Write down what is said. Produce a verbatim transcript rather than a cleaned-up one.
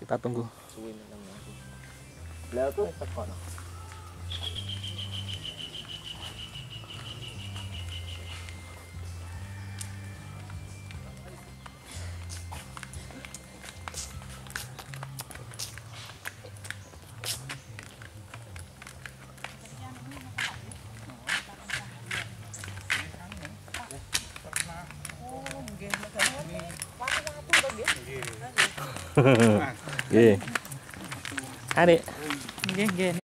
Kita tunggu. Lah tuh tekon. Nggih. Adik. Nggih, nggih.